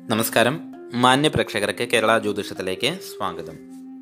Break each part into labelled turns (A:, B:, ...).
A: നമസ്കാരം. മാന്യ പ്രേക്ഷകർക്ക് കേരള ജ്യോതിഷത്തിലേക്ക് സ്വാഗതം.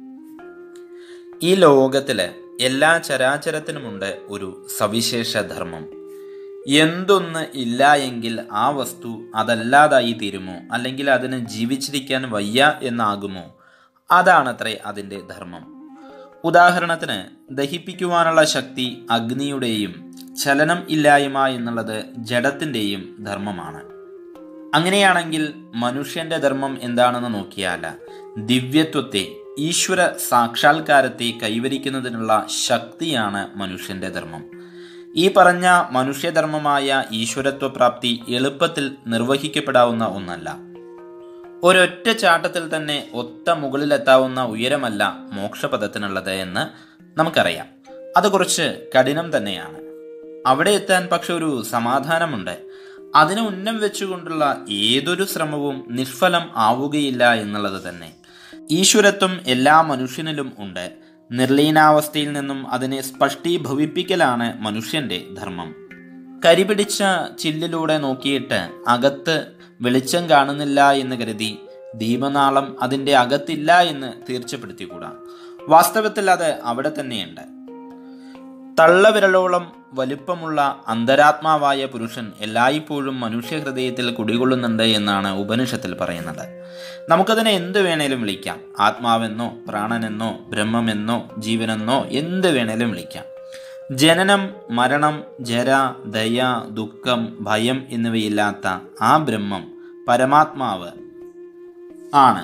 A: ഈ ലോകത്തിലെ എല്ലാ ചരാചരത്തിനുമുണ്ട് ഒരു സവിശേഷ ധർമ്മം. എന്തൊന്ന് ഇല്ല എങ്കിൽ ആ വസ്തു അതല്ലാതായി തീരുമോ, അല്ലെങ്കിൽ അതിന് ജീവിച്ചിരിക്കാൻ വയ്യ എന്നാകുമോ, അതാണത്രേ അതിൻ്റെ ധർമ്മം. ഉദാഹരണത്തിന്, ദഹിപ്പിക്കുവാനുള്ള ശക്തി അഗ്നിയുടെയും ചലനം ഇല്ലായ്മ എന്നുള്ളത് ജഡത്തിൻ്റെയും ധർമ്മമാണ്. അങ്ങനെയാണെങ്കിൽ മനുഷ്യന്റെ ധർമ്മം എന്താണെന്ന് നോക്കിയാൽ, ദിവ്യത്വത്തെ, ഈശ്വര സാക്ഷാത്കാരത്തെ കൈവരിക്കുന്നതിനുള്ള ശക്തിയാണ് മനുഷ്യന്റെ ധർമ്മം. ഈ പറഞ്ഞ മനുഷ്യധർമ്മമായ ഈശ്വരത്വ പ്രാപ്തി എളുപ്പത്തിൽ നിർവഹിക്കപ്പെടാവുന്ന ഒന്നല്ല. ഒരൊറ്റ ചാട്ടത്തിൽ തന്നെ ഒത്ത മുകളിലെത്താവുന്ന ഉയരമല്ല മോക്ഷപദത്തിനുള്ളത് എന്ന് നമുക്കറിയാം. അത് കുറച്ച് കഠിനം തന്നെയാണ്. അവിടെ എത്താൻ പക്ഷെ ഒരു സമാധാനമുണ്ട്. അതിന് ഉന്നം വെച്ചുകൊണ്ടുള്ള ഏതൊരു ശ്രമവും നിഷ്ഫലം ആവുകയില്ല എന്നുള്ളത് തന്നെ. ഈശ്വരത്വം എല്ലാ മനുഷ്യനിലും ഉണ്ട്. നിർലീനാവസ്ഥയിൽ നിന്നും അതിനെ സ്പഷ്ടീഭവിപ്പിക്കലാണ് മനുഷ്യന്റെ ധർമ്മം. കരിപിടിച്ച ചില്ലിലൂടെ നോക്കിയിട്ട് അകത്ത് വെളിച്ചം കാണുന്നില്ല എന്ന് കരുതി ദീപനാളം അതിൻ്റെ അകത്തില്ല എന്ന് തീർച്ചപ്പെടുത്തിക്കൂടാ. വാസ്തവത്തിൽ അത് അവിടെ തന്നെയുണ്ട്. തള്ളവിരലോളം വലിപ്പമുള്ള അന്തരാത്മാവായ പുരുഷൻ എല്ലായ്പ്പോഴും മനുഷ്യഹൃദയത്തിൽ കുടികൊള്ളുന്നുണ്ട് എന്നാണ് ഉപനിഷത്തിൽ പറയുന്നത്. നമുക്കതിനെ എന്ത് വേണേലും വിളിക്കാം. ആത്മാവെന്നോ പ്രാണനെന്നോ ബ്രഹ്മമെന്നോ ജീവനെന്നോ എന്ത് വേണേലും വിളിക്കാം. ജനനം, മരണം, ജര, ദയ, ദുഃഖം, ഭയം എന്നിവയില്ലാത്ത ആ ബ്രഹ്മം പരമാത്മാവ് ആണ്.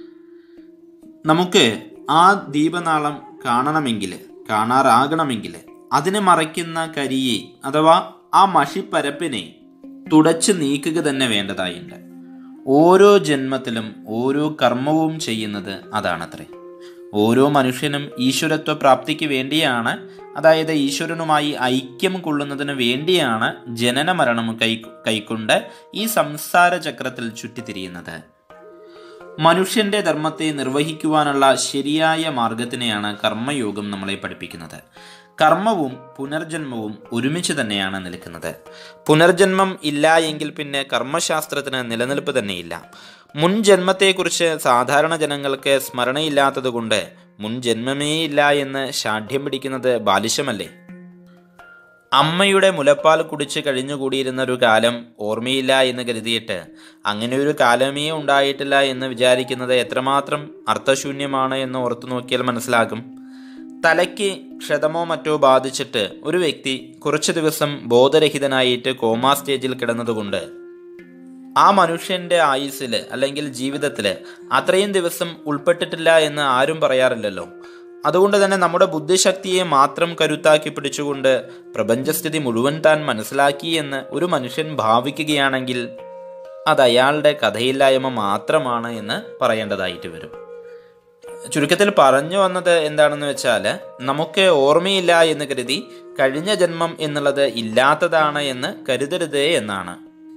A: നമുക്ക് ആ ദീപനാളം കാണാറാകണമെങ്കിൽ അതിനെ മറയ്ക്കുന്ന കരിയെ അഥവാ ആ മഷിപ്പരപ്പിനെ തുടച്ചു നീക്കുക തന്നെ വേണ്ടതായുണ്ട്. ഓരോ ജന്മത്തിലും ഓരോ കർമ്മവും ചെയ്യുന്നത് അതാണത്രേ. ഓരോ മനുഷ്യനും ഈശ്വരത്വ പ്രാപ്തിക്ക് വേണ്ടിയാണ്, അതായത് ഈശ്വരനുമായി ഐക്യം കൊള്ളുന്നതിന് വേണ്ടിയാണ് ജനന മരണം കൈക്കൊണ്ട് ഈ സംസാര ചക്രത്തിൽ ചുറ്റിത്തിരിയുന്നത്. മനുഷ്യന്റെ ധർമ്മത്തെ നിർവഹിക്കുവാനുള്ള ശരിയായ മാർഗത്തിനെയാണ് കർമ്മയോഗം നമ്മളെ പഠിപ്പിക്കുന്നത്. കർമ്മവും പുനർജന്മവും ഒരുമിച്ച് തന്നെയാണ് നിൽക്കുന്നത്. പുനർജന്മം ഇല്ല എങ്കിൽ പിന്നെ കർമ്മശാസ്ത്രത്തിന് നിലനിൽപ്പ് തന്നെയില്ല. മുൻ ജന്മത്തെക്കുറിച്ച് സാധാരണ ജനങ്ങൾക്ക് സ്മരണയില്ലാത്തത് കൊണ്ട് മുൻ ജന്മമേ ഇല്ല എന്ന് ശാഠ്യം പിടിക്കുന്നത് ബാലിശമല്ലേ? അമ്മയുടെ മുലപ്പാൽ കുടിച്ച് കഴിഞ്ഞുകൂടിയിരുന്ന ഒരു കാലം ഓർമ്മയില്ല എന്ന് കരുതിയിട്ട് അങ്ങനെ ഒരു കാലമേ ഉണ്ടായിട്ടില്ല എന്ന് വിചാരിക്കുന്നത് എത്രമാത്രം അർത്ഥശൂന്യമാണ് എന്ന് ഓർത്തു നോക്കിയാൽ മനസ്സിലാകും. തലയ്ക്ക് ക്ഷതമോ മറ്റോ ബാധിച്ചിട്ട് ഒരു വ്യക്തി കുറച്ചു ദിവസം ബോധരഹിതനായിട്ട് കോമാ സ്റ്റേജിൽ കിടന്നതുകൊണ്ട് ആ മനുഷ്യന്റെ ആയുസ്സിൽ അല്ലെങ്കിൽ ജീവിതത്തിൽ അത്രയും ദിവസം ഉൾപ്പെട്ടിട്ടില്ല എന്ന് ആരും പറയാറില്ലല്ലോ. അതുകൊണ്ട് തന്നെ നമ്മുടെ ബുദ്ധിശക്തിയെ മാത്രം കരുത്താക്കി പിടിച്ചുകൊണ്ട് പ്രപഞ്ചസ്ഥിതി മുഴുവൻ താൻ മനസ്സിലാക്കി എന്ന് ഒരു മനുഷ്യൻ ഭാവിക്കുകയാണെങ്കിൽ അത് അയാളുടെ കഥയില്ലായ്മ മാത്രമാണ് എന്ന് പറയേണ്ടതായിട്ട് വരും. ചുരുക്കത്തിൽ പറഞ്ഞു വന്നത് എന്താണെന്ന് വെച്ചാൽ, നമുക്ക് ഓർമ്മയില്ല എന്ന് കരുതി കഴിഞ്ഞ ജന്മം എന്നുള്ളത് ഇല്ലാത്തതാണ് എന്ന് കരുതരുത് എന്നാണ്.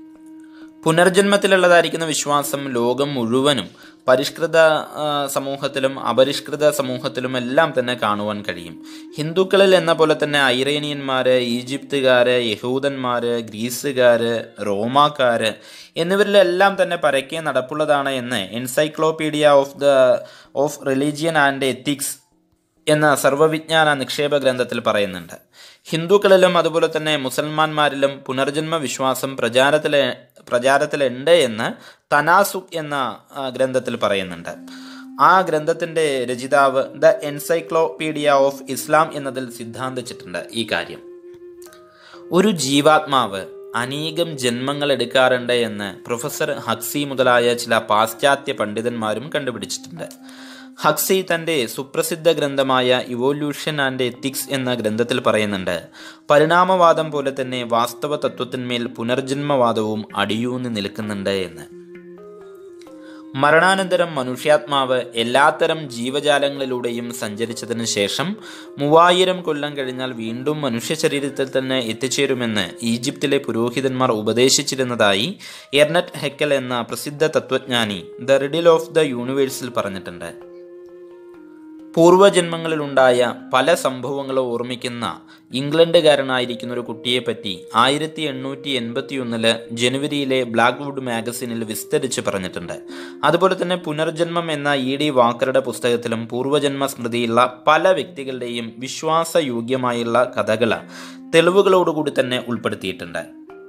A: പുനർജന്മത്തിലുള്ളതായിരിക്കുന്ന വിശ്വാസം ലോകം മുഴുവനും പരിഷ്കൃത സമൂഹത്തിലും അപരിഷ്കൃത സമൂഹത്തിലും എല്ലാം തന്നെ കാണുവാൻ കഴിയും. ഹിന്ദുക്കളിൽ എന്ന പോലെ തന്നെ ഐറേനിയന്മാര്, ഈജിപ്തുകാര്, യഹൂദന്മാര്, ഗ്രീസുകാര്, റോമാക്കാര് എന്നിവരിലെല്ലാം തന്നെ പരക്കെ നടപ്പുള്ളതാണ് എന്ന് encyclopedia of religion and ethics എന്ന സർവ്വവിജ്ഞാന നിക്ഷേപ ഗ്രന്ഥത്തിൽ പറയുന്നുണ്ട്. ഹിന്ദുക്കളിലും അതുപോലെ തന്നെ മുസൽമാന്മാരിലും പുനർജന്മ വിശ്വാസം പ്രചാരത്തിലുണ്ട് എന്ന് തനാസുഖ് എന്ന ഗ്രന്ഥത്തിൽ പറയുന്നുണ്ട്. ആ ഗ്രന്ഥത്തിന്റെ രചയിതാവ് ദ എൻസൈക്ലോപീഡിയ ഓഫ് ഇസ്ലാം എന്നതിൽ സിദ്ധാന്തിച്ചിട്ടുണ്ട് ഈ കാര്യം. ഒരു ജീവാത്മാവ് അനേകം ജന്മങ്ങൾ എടുക്കാറുണ്ട് എന്ന് പ്രൊഫസർ ഹക്സി മുതലായ ചില പാശ്ചാത്യ പണ്ഡിതന്മാരും കണ്ടുപിടിച്ചിട്ടുണ്ട്. ഹക്സി തൻ്റെ സുപ്രസിദ്ധ ഗ്രന്ഥമായ ഇവോല്യൂഷൻ ആൻഡ് എത്തിക്സ് എന്ന ഗ്രന്ഥത്തിൽ പറയുന്നുണ്ട്, പരിണാമവാദം പോലെ തന്നെ വാസ്തവ തത്വത്തിന്മേൽ പുനർജന്മവാദവും അടിയൂന്നി നിൽക്കുന്നുണ്ട് എന്ന്. മരണാനന്തരം മനുഷ്യാത്മാവ് എല്ലാത്തരം ജീവജാലങ്ങളിലൂടെയും സഞ്ചരിച്ചതിന് ശേഷം 3000 കൊല്ലം കഴിഞ്ഞാൽ വീണ്ടും മനുഷ്യ ശരീരത്തിൽ തന്നെ എത്തിച്ചേരുമെന്ന് ഈജിപ്തിലെ പുരോഹിതന്മാർ ഉപദേശിച്ചിരുന്നതായി എർണറ്റ് ഹെക്കൽ എന്ന പ്രസിദ്ധ തത്വജ്ഞാനി ദ റിഡിൽ ഓഫ് ദ യൂണിവേഴ്സിൽ പറഞ്ഞിട്ടുണ്ട്. പൂർവ്വജന്മങ്ങളിലുണ്ടായ പല സംഭവങ്ങളും ഓർമ്മിക്കുന്ന ഇംഗ്ലണ്ടുകാരനായിരിക്കുന്ന ഒരു കുട്ടിയെപ്പറ്റി 1881 ജനുവരിയിലെ ബ്ലാക്ക്വുഡ് മാഗസിനിൽ വിസ്തരിച്ച് പറഞ്ഞിട്ടുണ്ട്. അതുപോലെ തന്നെ പുനർജന്മം എന്ന E.D. വാക്കറുടെ പുസ്തകത്തിലും പൂർവ്വജന്മ സ്മൃതിയുള്ള പല വ്യക്തികളുടെയും വിശ്വാസയോഗ്യമായുള്ള കഥകൾ തെളിവുകളോടുകൂടി തന്നെ ഉൾപ്പെടുത്തിയിട്ടുണ്ട്.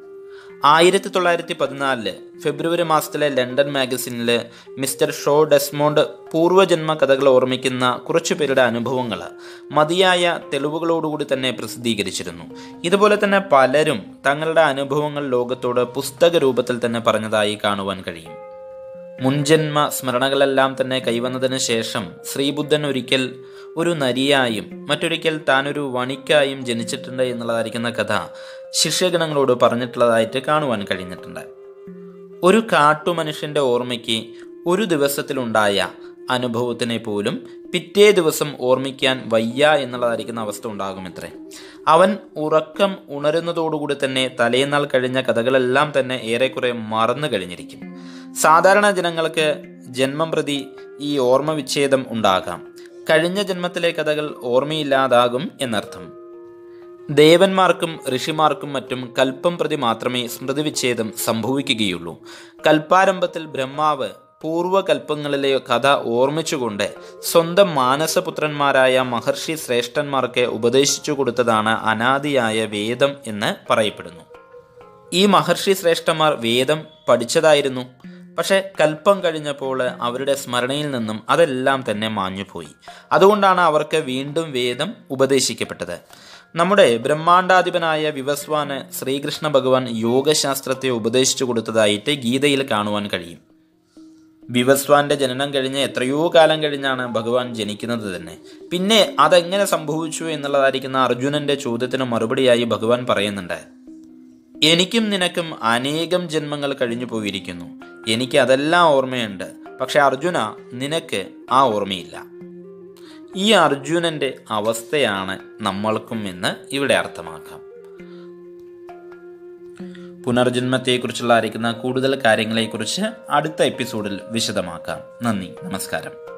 A: 1914 ഫെബ്രുവരി മാസത്തിലെ ലണ്ടൻ മാഗസിനിൽ മിസ്റ്റർ ഷോ ഡെസ്മോണ്ട് പൂർവ്വജന്മ കഥകൾ ഓർമ്മിക്കുന്ന കുറച്ചു പേരുടെ അനുഭവങ്ങൾ മതിയായ തെളിവുകളോടുകൂടി തന്നെ പ്രസിദ്ധീകരിച്ചിരുന്നു. ഇതുപോലെ തന്നെ പലരും തങ്ങളുടെ അനുഭവങ്ങൾ ലോകത്തോട് പുസ്തക രൂപത്തിൽ തന്നെ പറഞ്ഞതായി കാണുവാൻ കഴിയും. മുൻജന്മ സ്മരണകളെല്ലാം തന്നെ കൈവന്നതിന് ശേഷം ശ്രീബുദ്ധൻ ഒരിക്കൽ ഒരു നരിയായും മറ്റൊരിക്കൽ താനൊരു വണിക്കായും ജനിച്ചിട്ടുണ്ട് എന്നുള്ളതായിരിക്കുന്ന കഥ ശിഷ്യഗണങ്ങളോട് പറഞ്ഞിട്ടുള്ളതായിട്ട് കാണുവാൻ കഴിഞ്ഞിട്ടുണ്ട്. ഒരു കാട്ടുമനുഷ്യന്റെ ഓർമ്മയ്ക്ക് ഒരു ദിവസത്തിലുണ്ടായ അനുഭവത്തിനെ പോലും പിറ്റേ ദിവസം ഓർമ്മിക്കാൻ വയ്യ എന്നുള്ളതായിരിക്കുന്ന അവസ്ഥ ഉണ്ടാകുമത്രേ. അവൻ ഉറക്കം ഉണരുന്നതോടുകൂടി തന്നെ തലേന്നാൾ കഴിഞ്ഞ കഥകളെല്ലാം തന്നെ ഏറെക്കുറെ മറന്നു കഴിഞ്ഞിരിക്കും. സാധാരണ ജനങ്ങൾക്ക് ജന്മം പ്രതി ഈ ഓർമ്മ വിച്ഛേദം ഉണ്ടാകാം. കഴിഞ്ഞ ജന്മത്തിലെ കഥകൾ ഓർമ്മയില്ലാതാകും എന്നർത്ഥം. ദേവന്മാർക്കും ഋഷിമാർക്കും മറ്റും കൽപ്പം പ്രതി മാത്രമേ സ്മൃതിവിച്ഛേദം സംഭവിക്കുകയുള്ളൂ. കൽപ്പാരംഭത്തിൽ ബ്രഹ്മാവ് പൂർവ്വകൽപ്പങ്ങളിലെ കഥ ഓർമ്മിച്ചുകൊണ്ട് സ്വന്തം മാനസപുത്രന്മാരായ മഹർഷി ശ്രേഷ്ഠന്മാർക്ക് ഉപദേശിച്ചു കൊടുത്തതാണ് അനാദിയായ വേദം എന്ന് പറയപ്പെടുന്നു. ഈ മഹർഷി ശ്രേഷ്ഠന്മാർ വേദം പഠിച്ചതായിരുന്നു. പക്ഷെ കൽപ്പം കഴിഞ്ഞപ്പോൾ അവരുടെ സ്മരണയിൽ നിന്നും അതെല്ലാം തന്നെ മാഞ്ഞുപോയി. അതുകൊണ്ടാണ് അവർക്ക് വീണ്ടും വേദം ഉപദേശിക്കപ്പെട്ടത്. നമ്മുടെ ബ്രഹ്മാണ്ടാധിപനായ വിവസ്വാന് ശ്രീകൃഷ്ണ ഭഗവാൻ യോഗശാസ്ത്രത്തെ ഉപദേശിച്ചു കൊടുത്തതായിട്ട് ഗീതയിൽ കാണുവാൻ കഴിയും. വിവസ്വാന്റെ ജനനം കഴിഞ്ഞ് എത്രയോ കാലം കഴിഞ്ഞാണ് ഭഗവാൻ ജനിക്കുന്നത് തന്നെ. പിന്നെ അതെങ്ങനെ സംഭവിച്ചു എന്നുള്ളതായിരിക്കുന്ന അർജുനന്റെ ചോദ്യത്തിന് മറുപടിയായി ഭഗവാൻ പറയുന്നുണ്ട്, എനിക്കും നിനക്കും അനേകം ജന്മങ്ങൾ കഴിഞ്ഞു പോയിരിക്കുന്നു. എനിക്ക് അതെല്ലാം ഓർമ്മയുണ്ട്. പക്ഷെ അർജുന, നിനക്ക് ആ ഓർമ്മയില്ല. ഈ അർജുനന്റെ അവസ്ഥയാണ് നമ്മൾക്കും എന്ന് ഇവിടെ അർത്ഥമാക്കാം. പുനർജന്മത്തെക്കുറിച്ചുള്ള കൂടുതൽ കാര്യങ്ങളെക്കുറിച്ച് അടുത്ത എപ്പിസോഡിൽ വിശദമാക്കാം. നന്ദി, നമസ്കാരം.